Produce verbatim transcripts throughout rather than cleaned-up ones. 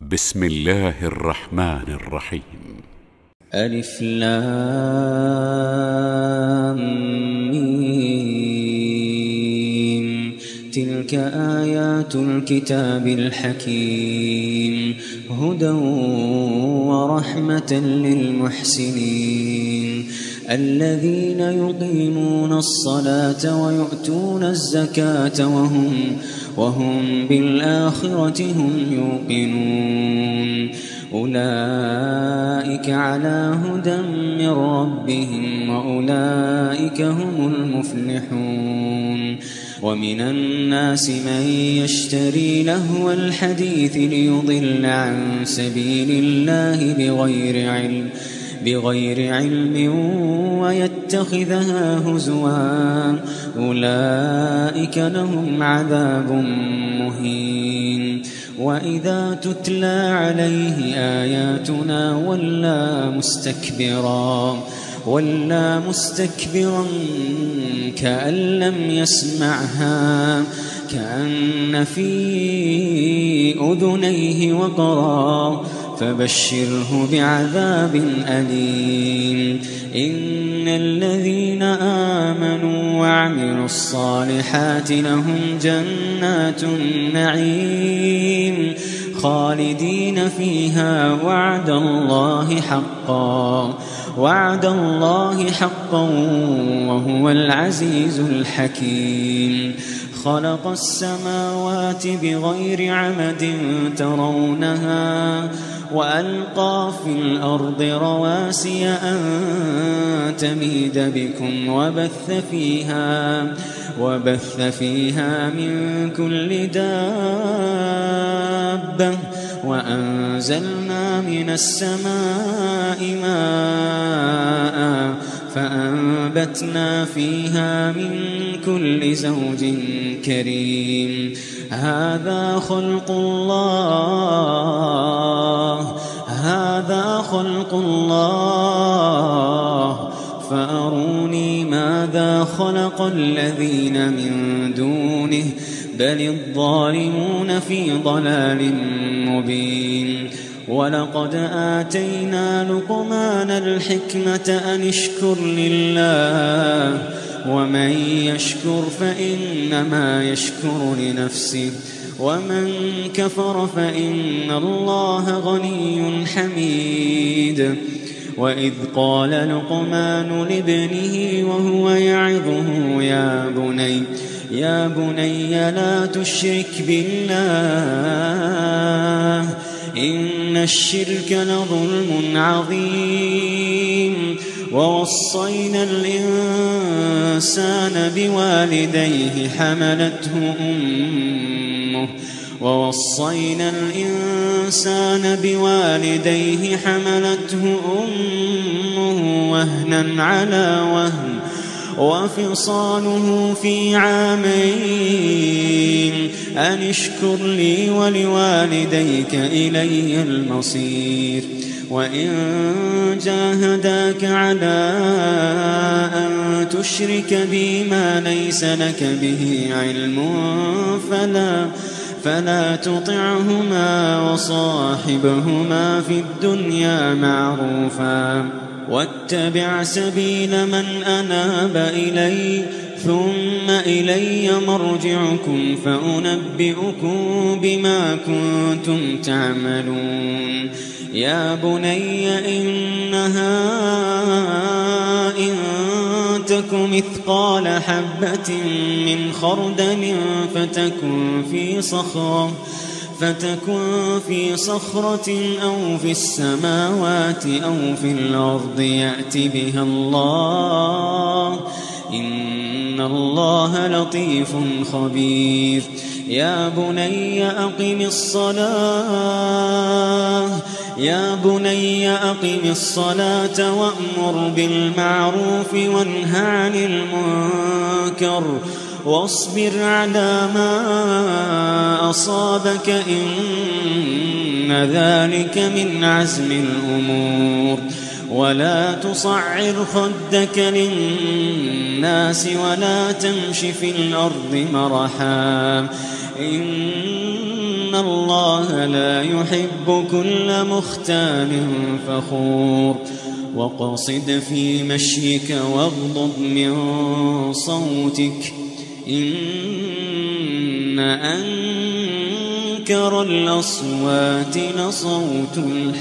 بسم الله الرحمن الرحيم. ألف لام ميم. تلك آيات الكتاب الحكيم، هدى ورحمة للمحسنين الذين يقيمون الصلاة ويؤتون الزكاة وهم, وهم بالآخرة هم يوقنون. أولئك على هدى من ربهم وأولئك هم المفلحون. ومن الناس من يشتري لهو الحديث ليضل عن سبيل الله بغير علم بغير علم ويتخذها هزوا، أولئك لهم عذاب مهين. وإذا تتلى عليه آياتنا ولى مستكبرا ولى مستكبرا كأن لم يسمعها، كأن في أذنيه وقرا، فبشره بعذاب أليم. إن الذين آمنوا وعملوا الصالحات لهم جنات النعيم خالدين فيها، وعد الله حقا وعد الله حقا وهو العزيز الحكيم. خلق السماوات بغير عمد ترونها، وألقى في الأرض رواسي أن تميد بكم، وبث فيها وبث فيها من كل دابة، وأنزلنا من السماء ماء فأنبتنا فيها من كل زوج كريم. هذا خلق الله هذا خلق الله فأروني ماذا خلق الذين من دونه، بل الظالمون في ضلال مبين. ولقد آتينا لقمان الحكمة أن اشكر لله، ومن يشكر فإنما يشكر لنفسه، ومن كفر فإن الله غني حميد. وإذ قال لقمان لابنه وهو يعظه يا بني يا بني لا تشرك بالله إن الشرك لظلم عظيم. ووصينا الإنسان بوالديه حملته أمه ووصينا الإنسان بوالديه حملته أمه وهنا على وهن وفصاله في عامين أن اشكر لي ولوالديك إلي المصير. وإن جاهداك على أن تشرك بي ما ليس لك به علم فلا فلا تطعهما وصاحبهما في الدنيا معروفا، واتبع سبيل من أناب إلي ثم إلي مرجعكم فأنبئكم بما كنتم تعملون. يا بني إنها إن تك مثقال حبة من خردل فتكن في صخرة فتكن في صخرة أو في السماوات أو في الأرض يأت بها الله، إن الله لطيف خبير. يا بني أقم الصلاة يا بني أقم الصلاة وأمر بالمعروف وانه عن المنكر واصبر على ما أصابك إن ذلك من عزم الأمور. ولا تصعر خدك للناس ولا تمش في الأرض مرحا إن الله لا يحب كل مختال فخور واقصد في مشيك واغضض من صوتك إن أنكر الأصوات لصوت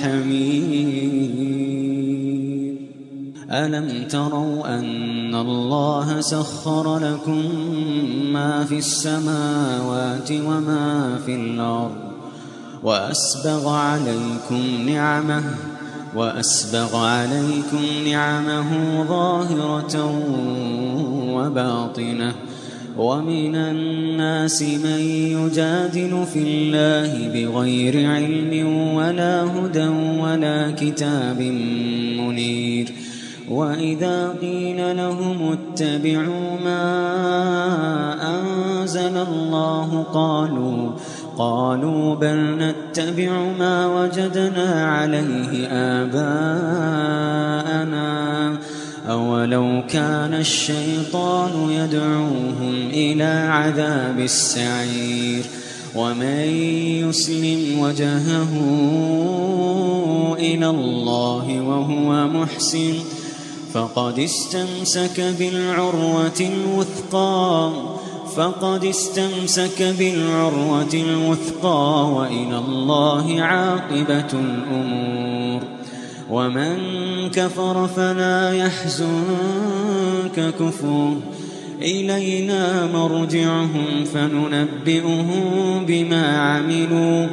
الحمير ألم تروا أن الله سخر لكم ما في السماوات وما في الأرض وأسبغ عليكم نعمه وأسبغ عليكم نعمه ظاهرة وباطنة ومن الناس من يجادل في الله بغير علم ولا هدى ولا كتاب منير وإذا قيل لهم اتبعوا ما أنزل الله قالوا قالوا بل نتبع ما وجدنا عليه آباءنا أولو كان الشيطان يدعوهم إلى عذاب السعير ومن يسلم وجهه إلى الله وهو محسن فقد استمسك بالعروة الوثقى فقد استمسك بالعروة الوثقى وإلى الله عاقبة الأمور ومن كفر فلا يحزنك كفره إلينا مرجعهم فننبئهم بما عملوا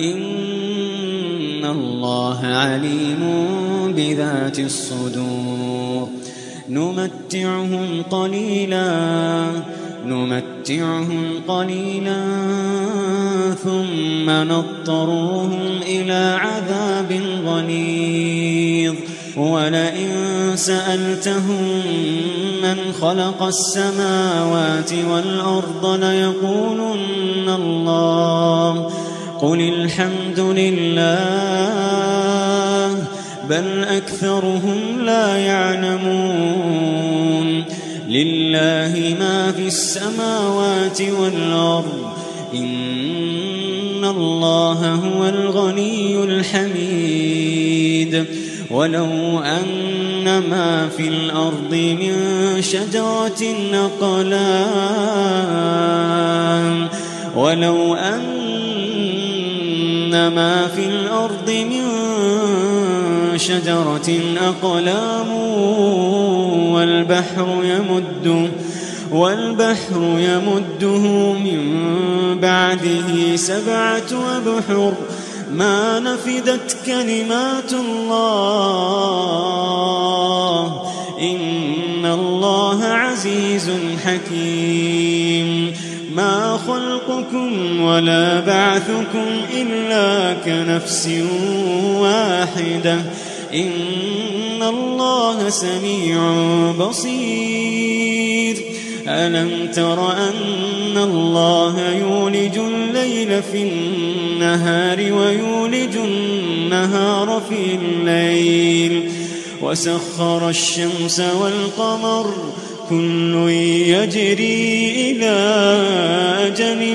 إن الله عليم بذات الصدور نمتعهم قليلا نمتعهم قليلا ثم نضطرهم إلى عذاب غليظ ولئن سألتهم من خلق السماوات والأرض ليقولن الله قل الحمد لله بل أكثرهم لا يعلمون لله ما في السماوات والأرض إن الله هو الغني الحميد ولو أن ما في الأرض من شجرة أقلام ولو أن ما في الأرض من شجرة أقلام والبحر يمده والبحر يمده من بعده سبعة أبحر ما نفدت كلمات الله إن الله عزيز حكيم ما خلقكم ولا بعثكم إلا كنفس واحدة إن الله سميع بصير ألم تر أن الله يولج الليل في النهار ويولج النهار في الليل وسخر الشمس والقمر كل يجري إلى أجل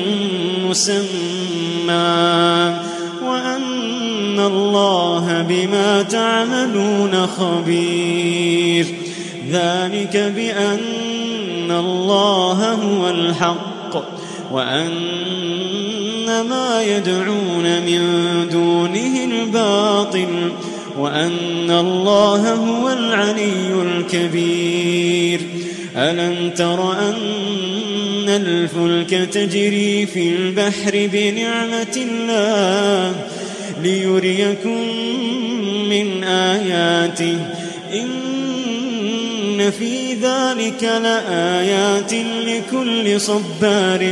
مسمى وأن الله بما تعملون خبير ذلك بأن الله هو الحق وأن ما يدعون من دونه الباطل وأن الله هو العلي الكبير ألم تر أن الفلك تجري في البحر بنعمة الله ليريكم من آياته إن في ذلك لآيات لكل صبار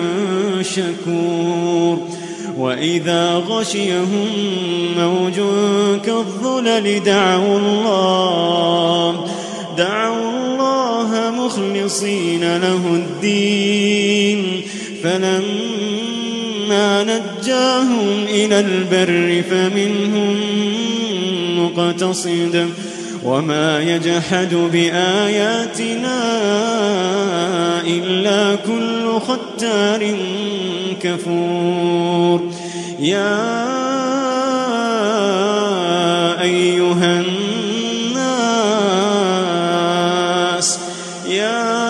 شكور وإذا غشيهم موج كالظلل دعوا الله دعوا الله مخلصين له الدين فلما نجاهم إلى البر فمنهم مقتصد وما يجحد بآياتنا إلا كل ختار كفور يا أيها الناس يا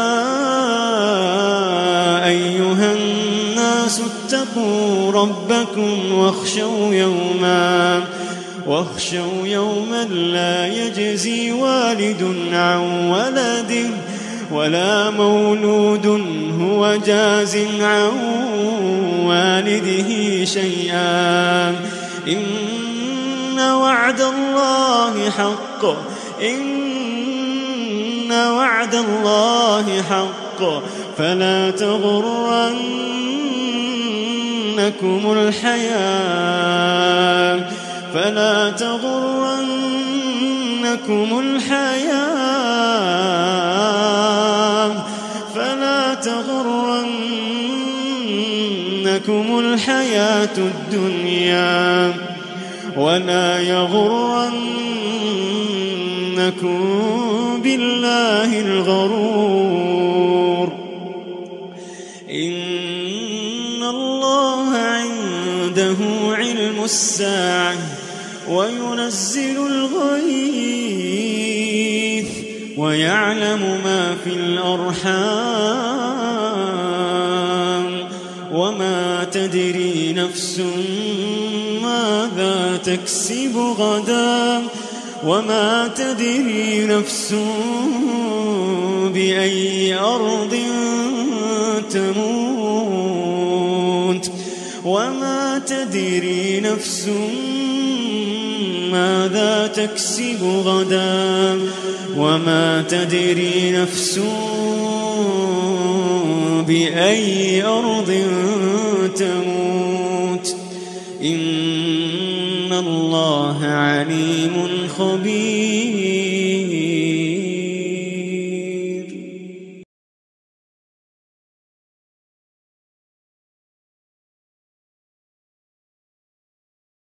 أيها الناس اتقوا ربكم واخشوا يوما واخشوا يوما لا يجزي والد عن ولده ولا مولود هو جاز عن والده شيئا إن وعد الله حق إن وعد الله حق فلا تغرنكم الحياة فلا تغرنكم الحياة فلا تغرنكم الحياة الدنيا ولا يغرنكم بالله الغرور إن الله عنده علم الساعة وينزل الغيث ويعلم ما في الأرحام وما تدري نفس ماذا تكسب غدا وما تدري نفس بأي أرض تموت وما تدري نفس ماذا تكسب غدا وما تدري نفس بأي أرض تموت إن الله عليم خبير